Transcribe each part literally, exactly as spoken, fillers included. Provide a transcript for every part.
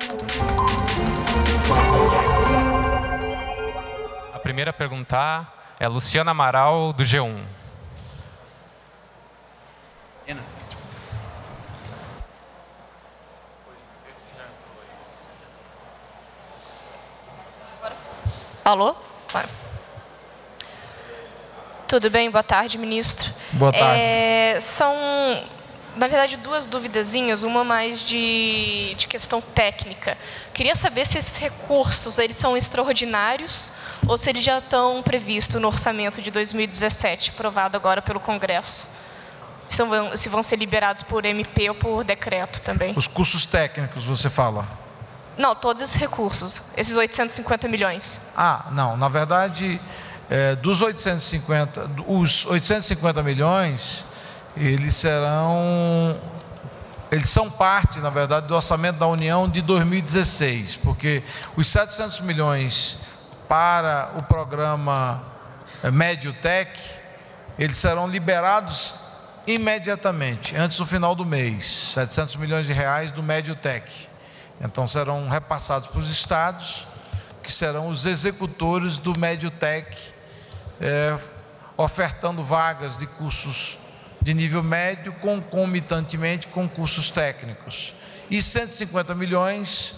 A primeira a perguntar é a Luciana Amaral, do G um. Alô? Tudo bem? Boa tarde, ministro. Boa tarde. É, são, na verdade, duas duvidazinhas, uma mais de, de questão técnica. Queria saber se esses recursos eles são extraordinários ou se eles já estão previstos no orçamento de dois mil e dezessete, aprovado agora pelo Congresso. Se vão, se vão ser liberados por M P ou por decreto também. Os custos técnicos, você fala? Não, todos esses recursos, esses oitocentos e cinquenta milhões. Ah, não, na verdade, é, dos oitocentos e cinquenta, os oitocentos e cinquenta milhões, eles serão, eles são parte, na verdade, do orçamento da União de dois mil e dezesseis, porque os setecentos milhões para o programa MédioTech, eles serão liberados imediatamente, antes do final do mês, setecentos milhões de reais do MédioTech. Então serão repassados para os estados, que serão os executores do MédioTech, é, ofertando vagas de cursos de nível médio, concomitantemente com cursos técnicos. E cento e cinquenta milhões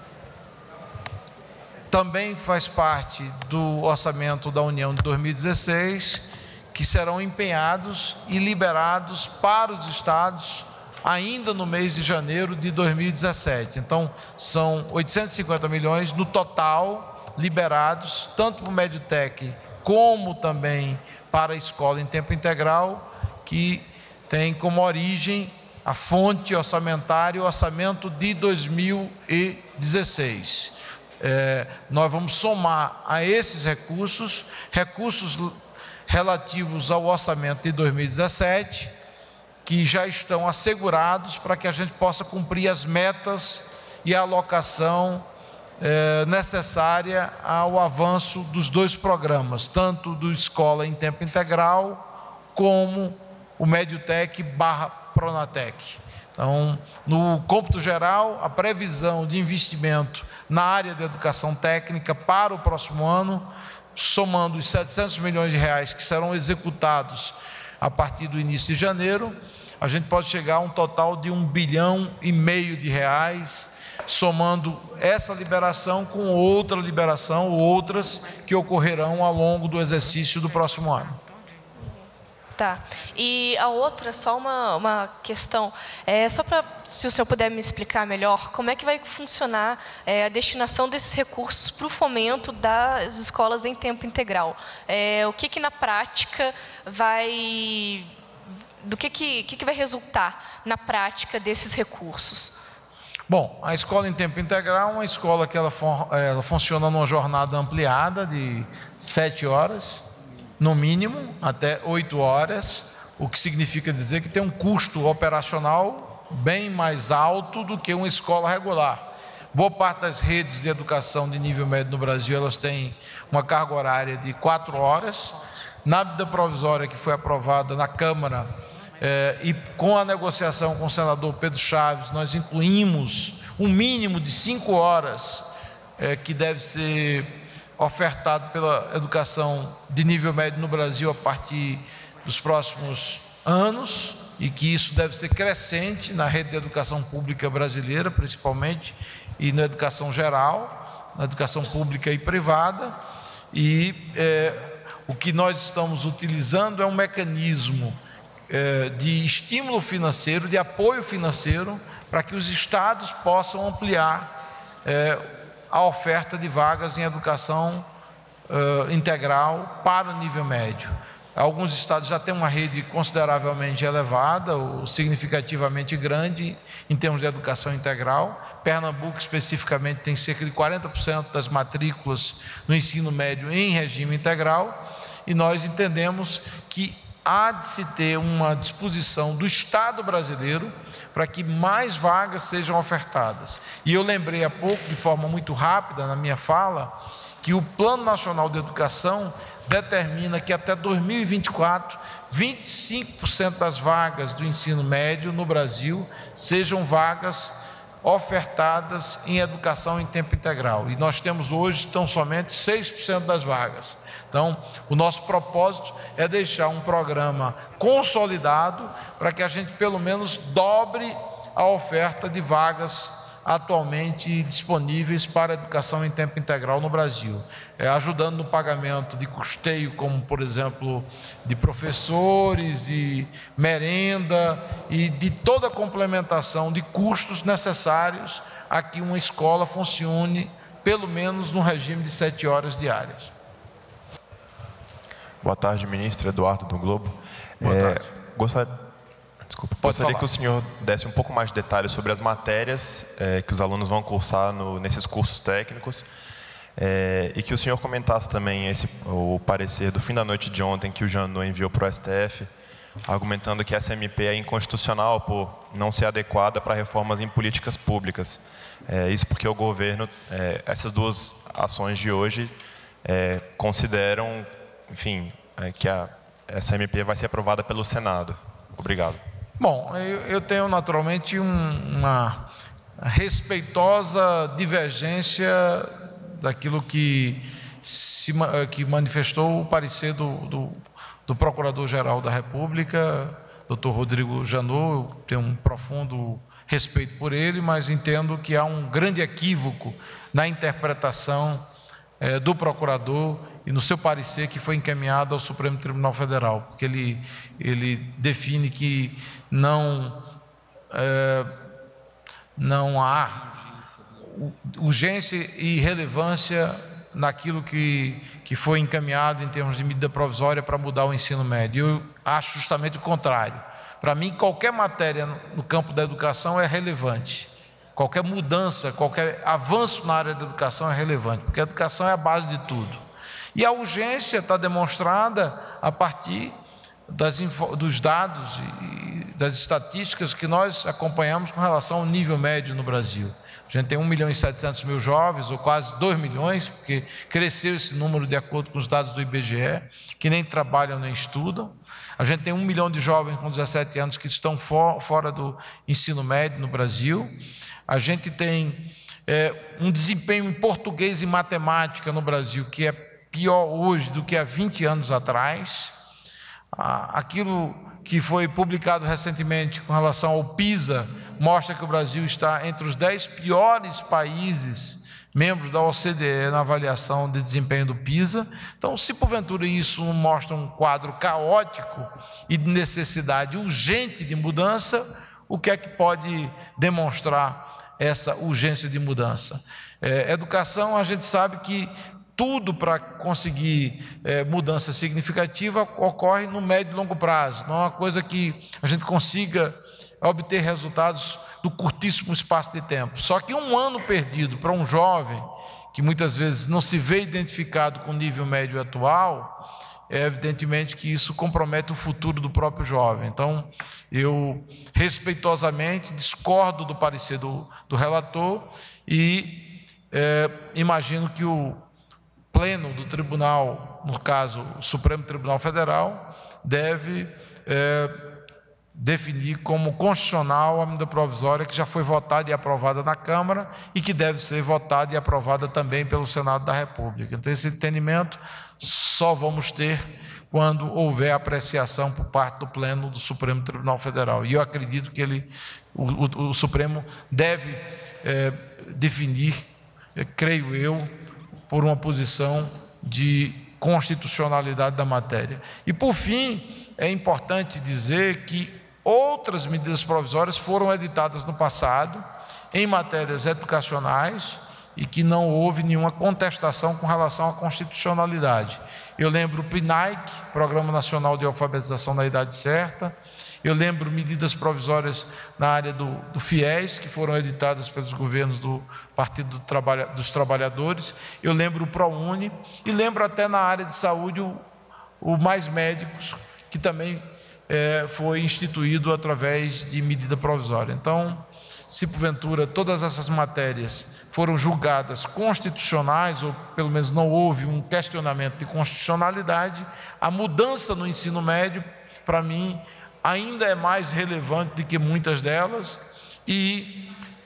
também faz parte do orçamento da União de dois mil e dezesseis, que serão empenhados e liberados para os estados ainda no mês de janeiro de dois mil e dezessete. Então, são oitocentos e cinquenta milhões no total liberados, tanto para o MédioTech como também para a escola em tempo integral, que tem como origem a fonte orçamentária, o orçamento de dois mil e dezesseis. É, nós vamos somar a esses recursos, recursos relativos ao orçamento de dois mil e dezessete, que já estão assegurados para que a gente possa cumprir as metas e a alocação é, necessária ao avanço dos dois programas, tanto do Escola em Tempo Integral, como o MédioTech barra Pronatec. Então, no cômputo geral, a previsão de investimento na área de educação técnica para o próximo ano, somando os setecentos milhões de reais que serão executados a partir do início de janeiro, a gente pode chegar a um total de um bilhão e meio de reais, somando essa liberação com outra liberação ou outras que ocorrerão ao longo do exercício do próximo ano. Tá. E a outra, só uma, uma questão, é, só para, se o senhor puder me explicar melhor, como é que vai funcionar é, a destinação desses recursos para o fomento das escolas em tempo integral? É, o que que na prática vai, do que que, que que vai resultar na prática desses recursos? Bom, a escola em tempo integral é uma escola que ela, ela funciona numa jornada ampliada de sete horas, no mínimo, até oito horas, o que significa dizer que tem um custo operacional bem mais alto do que uma escola regular. Boa parte das redes de educação de nível médio no Brasil, elas têm uma carga horária de quatro horas. Na medida provisória que foi aprovada na Câmara, eh, e com a negociação com o senador Pedro Chaves, nós incluímos um mínimo de cinco horas eh, que deve ser ofertado pela educação de nível médio no Brasil a partir dos próximos anos, e que isso deve ser crescente na rede de educação pública brasileira, principalmente, e na educação geral, na educação pública e privada. E é, o que nós estamos utilizando é um mecanismo é, de estímulo financeiro, de apoio financeiro, para que os estados possam ampliar é, a oferta de vagas em educação uh, integral para o nível médio. Alguns estados já têm uma rede consideravelmente elevada ou significativamente grande em termos de educação integral. Pernambuco, especificamente, tem cerca de quarenta por cento das matrículas no ensino médio em regime integral, e nós entendemos que há de se ter uma disposição do Estado brasileiro para que mais vagas sejam ofertadas. E eu lembrei há pouco, de forma muito rápida na minha fala, que o Plano Nacional de Educação determina que até dois mil e vinte e quatro, vinte e cinco por cento das vagas do ensino médio no Brasil sejam vagas ofertadas em educação em tempo integral. E nós temos hoje tão somente seis por cento das vagas. Então, o nosso propósito é deixar um programa consolidado para que a gente pelo menos dobre a oferta de vagas atualmente disponíveis para a educação em tempo integral no Brasil, é, ajudando no pagamento de custeio, como por exemplo de professores, de merenda e de toda a complementação de custos necessários a que uma escola funcione pelo menos no regime de sete horas diárias. Boa tarde, ministro Eduardo do Globo. Boa é, tarde. Gostaria... Desculpa, Pode gostaria falar. que o senhor desse um pouco mais de detalhes sobre as matérias é, que os alunos vão cursar no, nesses cursos técnicos é, e que o senhor comentasse também esse, o parecer do fim da noite de ontem que o Janot enviou para o S T F, argumentando que essa M P é inconstitucional por não ser adequada para reformas em políticas públicas. É, isso porque o governo, é, essas duas ações de hoje, é, consideram, enfim, é, que a, essa M P vai ser aprovada pelo Senado. Obrigado. Bom, eu, eu tenho naturalmente um, uma respeitosa divergência daquilo que, se, que manifestou o parecer do, do, do Procurador-Geral da República, doutor Rodrigo Janot. Eu tenho um profundo respeito por ele, mas entendo que há um grande equívoco na interpretação é, do Procurador e no seu parecer que foi encaminhado ao Supremo Tribunal Federal, porque ele, ele define que não, é, não há urgência e relevância naquilo que, que foi encaminhado em termos de medida provisória para mudar o ensino médio. Eu acho justamente o contrário. Para mim, qualquer matéria no campo da educação é relevante. Qualquer mudança, qualquer avanço na área da educação é relevante, porque a educação é a base de tudo. E a urgência está demonstrada a partir das, dos dados e das estatísticas que nós acompanhamos com relação ao nível médio no Brasil. A gente tem um milhão e setecentos mil jovens, ou quase dois milhões, porque cresceu esse número de acordo com os dados do I B G E, que nem trabalham nem estudam. A gente tem um milhão de jovens com dezessete anos que estão for, fora do ensino médio no Brasil. A gente tem é, um desempenho em português e matemática no Brasil que é pior hoje do que há vinte anos atrás. Aquilo que foi publicado recentemente com relação ao PISA mostra que o Brasil está entre os dez piores países membros da O C D E na avaliação de desempenho do PISA. Então, se porventura isso mostra um quadro caótico e de necessidade urgente de mudança, o que é que pode demonstrar essa urgência de mudança? É, educação, a gente sabe que tudo para conseguir é, mudança significativa ocorre no médio e longo prazo. Não é uma coisa que a gente consiga obter resultados no curtíssimo espaço de tempo. Só que um ano perdido para um jovem que muitas vezes não se vê identificado com o nível médio atual, é evidentemente que isso compromete o futuro do próprio jovem. Então, eu respeitosamente discordo do parecer do, do relator e é, imagino que o pleno do tribunal, no caso o Supremo Tribunal Federal, deve é, definir como constitucional a medida provisória que já foi votada e aprovada na Câmara e que deve ser votada e aprovada também pelo Senado da República. Então, esse entendimento só vamos ter quando houver apreciação por parte do pleno do Supremo Tribunal Federal. E eu acredito que ele, o, o, o Supremo deve é, definir, é, creio eu, por uma posição de constitucionalidade da matéria. E, por fim, é importante dizer que outras medidas provisórias foram editadas no passado em matérias educacionais e que não houve nenhuma contestação com relação à constitucionalidade. Eu lembro o P N A I C, Programa Nacional de Alfabetização na Idade Certa. Eu lembro medidas provisórias na área do, do FIES, que foram editadas pelos governos do Partido do Trabalha, dos Trabalhadores. Eu lembro o ProUni e lembro até na área de saúde o, o Mais Médicos, que também é, foi instituído através de medida provisória. Então, se porventura todas essas matérias foram julgadas constitucionais, ou pelo menos não houve um questionamento de constitucionalidade, a mudança no ensino médio, para mim, ainda é mais relevante do que muitas delas, e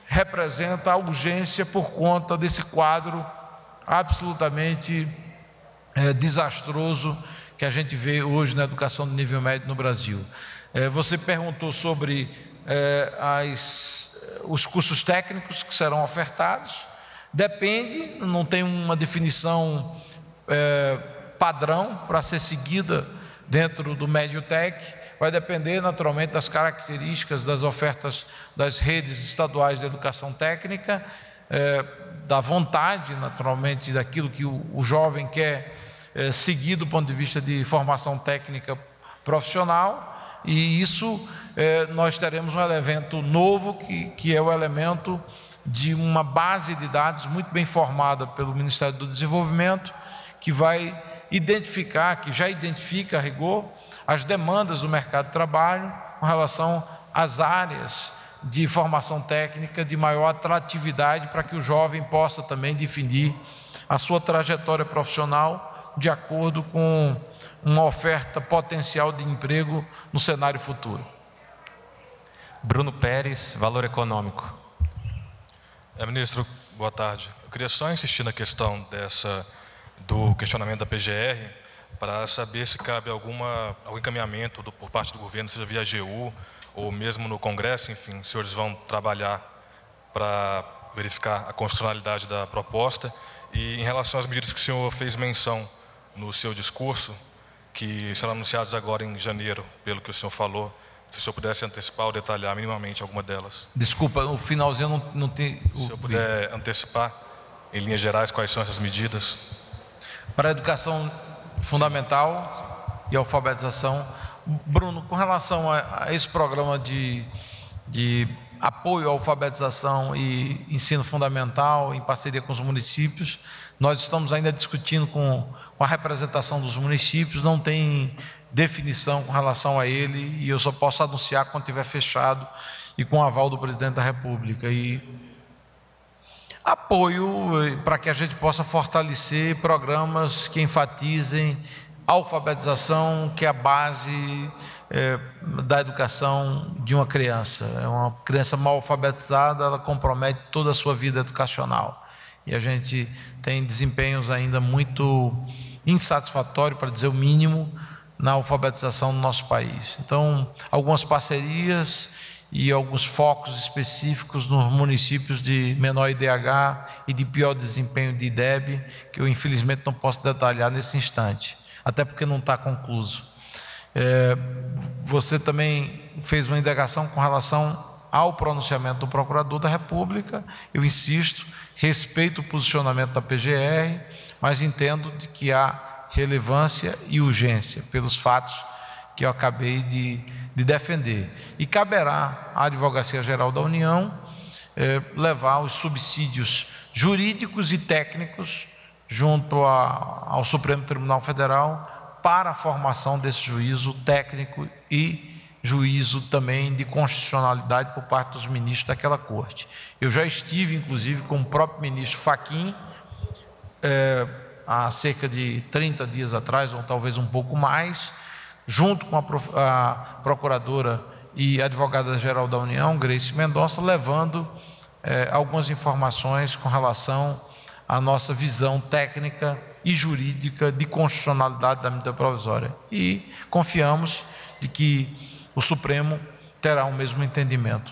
representa a urgência por conta desse quadro absolutamente é, desastroso que a gente vê hoje na educação de nível médio no Brasil. É, você perguntou sobre é, as, os cursos técnicos que serão ofertados. Depende, não tem uma definição é, padrão para ser seguida dentro do MedioTech. Vai depender naturalmente das características das ofertas das redes estaduais de educação técnica, é, da vontade naturalmente daquilo que o, o jovem quer é, seguir do ponto de vista de formação técnica profissional, e isso é, nós teremos um elemento novo que, que é o elemento de uma base de dados muito bem formada pelo Ministério do Desenvolvimento, que vai identificar, que já identifica a rigor, as demandas do mercado de trabalho com relação às áreas de formação técnica de maior atratividade, para que o jovem possa também definir a sua trajetória profissional de acordo com uma oferta potencial de emprego no cenário futuro. Bruno Pérez, Valor Econômico. É, ministro, boa tarde. Eu queria só insistir na questão dessa, do questionamento da P G R, para saber se cabe alguma, algum encaminhamento do, por parte do governo, seja via A G U ou mesmo no Congresso, enfim, os senhores vão trabalhar para verificar a constitucionalidade da proposta. E em relação às medidas que o senhor fez menção no seu discurso, que serão anunciadas agora em janeiro, pelo que o senhor falou, se o senhor pudesse antecipar ou detalhar minimamente alguma delas. Desculpa, no finalzinho não, não tem... Se o senhor puder antecipar, em linhas gerais, quais são essas medidas? Para a educação fundamental Sim. e alfabetização. Bruno, com relação a, a esse programa de, de apoio à alfabetização e ensino fundamental, em parceria com os municípios, nós estamos ainda discutindo com, com a representação dos municípios, não tem definição com relação a ele, e eu só posso anunciar quando tiver fechado e com o aval do presidente da República. E apoio para que a gente possa fortalecer programas que enfatizem a alfabetização, que é a base é, da educação de uma criança. É uma criança mal alfabetizada, ela compromete toda a sua vida educacional. E a gente tem desempenhos ainda muito insatisfatórios, para dizer o mínimo, na alfabetização do nosso país. Então, algumas parcerias e alguns focos específicos nos municípios de menor I D H e de pior desempenho de I D E B, que eu infelizmente não posso detalhar nesse instante, até porque não está concluso. É, você também fez uma indagação com relação ao pronunciamento do Procurador da República. Eu insisto, respeito o posicionamento da P G R, mas entendo de que há relevância e urgência pelos fatos que eu acabei de, de defender. E caberá à Advocacia Geral da União eh, levar os subsídios jurídicos e técnicos junto a, ao Supremo Tribunal Federal para a formação desse juízo técnico e juízo também de constitucionalidade por parte dos ministros daquela corte. Eu já estive, inclusive, com o próprio ministro Fachin, eh, há cerca de trinta dias atrás, ou talvez um pouco mais, junto com a, a Procuradora e Advogada-Geral da União, Grace Mendonça, levando eh, algumas informações com relação à nossa visão técnica e jurídica de constitucionalidade da medida provisória. E confiamos de que o Supremo terá o mesmo entendimento.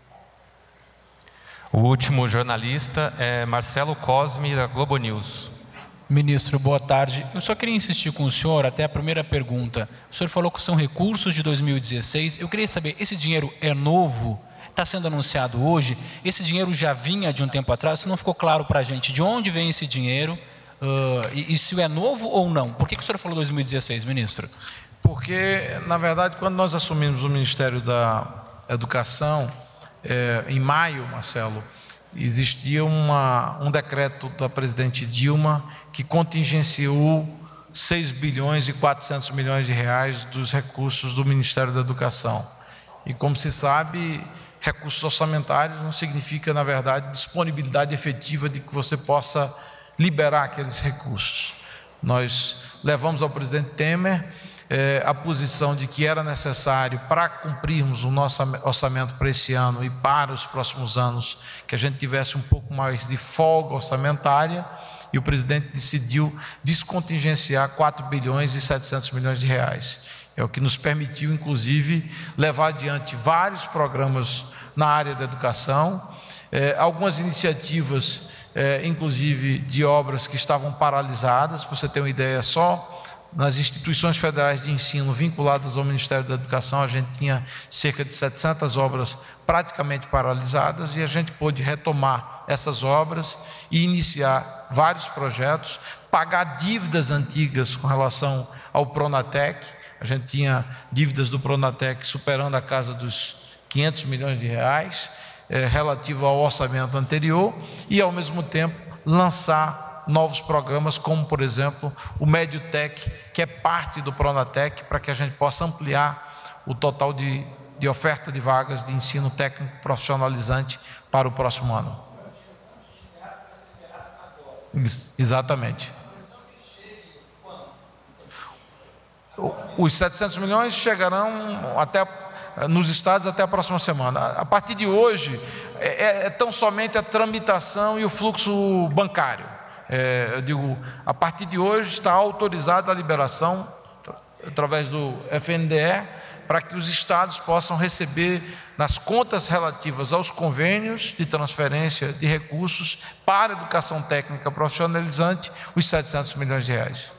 O último jornalista é Marcelo Cosme, da Globo News. Ministro, boa tarde. Eu só queria insistir com o senhor, até a primeira pergunta. O senhor falou que são recursos de dois mil e dezesseis. Eu queria saber, esse dinheiro é novo? Está sendo anunciado hoje? Esse dinheiro já vinha de um tempo atrás? Isso não ficou claro para a gente. De onde vem esse dinheiro? Uh, e, e se é novo ou não? Por que, que o senhor falou dois mil e dezesseis, ministro? Porque, na verdade, quando nós assumimos o Ministério da Educação, é, em maio, Marcelo, existia uma, um decreto da presidente Dilma que contingenciou seis bilhões e quatrocentos milhões de reais dos recursos do Ministério da Educação. E, como se sabe, recursos orçamentários não significa, na verdade, disponibilidade efetiva de que você possa liberar aqueles recursos. Nós levamos ao presidente Temer é, a posição de que era necessário, para cumprirmos o nosso orçamento para esse ano e para os próximos anos, que a gente tivesse um pouco mais de folga orçamentária, e o presidente decidiu descontingenciar quatro bilhões e setecentos milhões de reais. É o que nos permitiu, inclusive, levar adiante vários programas na área da educação, é, algumas iniciativas, é, inclusive de obras que estavam paralisadas. Para você ter uma ideia, só nas instituições federais de ensino vinculadas ao Ministério da Educação, a gente tinha cerca de setecentas obras praticamente paralisadas, e a gente pôde retomar essas obras e iniciar vários projetos, pagar dívidas antigas com relação ao Pronatec. A gente tinha dívidas do Pronatec superando a casa dos quinhentos milhões de reais, é, relativo ao orçamento anterior, e ao mesmo tempo lançar novos programas, como por exemplo o MédioTec, que é parte do Pronatec, para que a gente possa ampliar o total de, de oferta de vagas de ensino técnico profissionalizante para o próximo ano. Exatamente. Os setecentos milhões chegarão até nos estados até a próxima semana. A partir de hoje é, é tão somente a tramitação e o fluxo bancário. É, eu digo, a partir de hoje está autorizada a liberação através do F N D E para que os estados possam receber nas contas relativas aos convênios de transferência de recursos para a educação técnica profissionalizante os setecentos milhões de reais.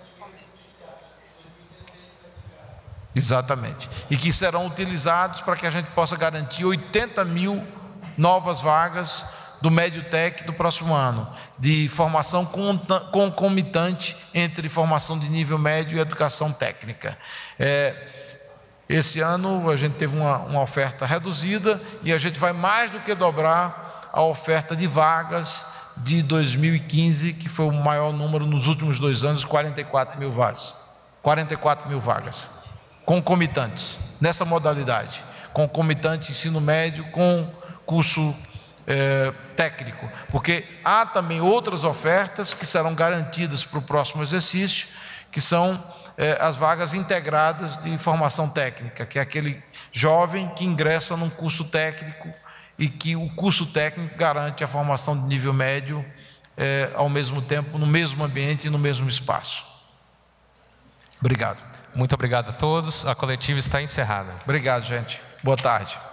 Exatamente. E que serão utilizados para que a gente possa garantir oitenta mil novas vagas do MédioTec do próximo ano, de formação concomitante entre formação de nível médio e educação técnica. É, esse ano a gente teve uma, uma oferta reduzida, e a gente vai mais do que dobrar a oferta de vagas de dois mil e quinze, que foi o maior número nos últimos dois anos, quarenta e quatro mil vagas. quarenta e quatro mil vagas concomitantes, nessa modalidade, concomitante ensino médio com curso É, técnico, porque há também outras ofertas que serão garantidas para o próximo exercício, que são é, as vagas integradas de formação técnica, que é aquele jovem que ingressa num curso técnico e que o curso técnico garante a formação de nível médio é, ao mesmo tempo, no mesmo ambiente e no mesmo espaço. Obrigado. Muito obrigado a todos. A coletiva está encerrada. Obrigado, gente. Boa tarde.